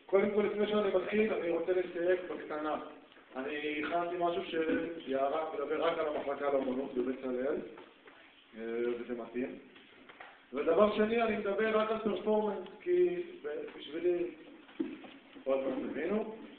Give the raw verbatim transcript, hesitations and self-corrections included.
קודם כל, לפני שאני מתחיל, אני רוצה לסייג בקטנה. אני הכנתי משהו שיערה מדבר רק על המחלקה לאמנות בבצלאל, וזה מתאים. ודבר שני, אני מדבר רק על פרפורמנס, כי בשבילי, עוד פעם תבינו,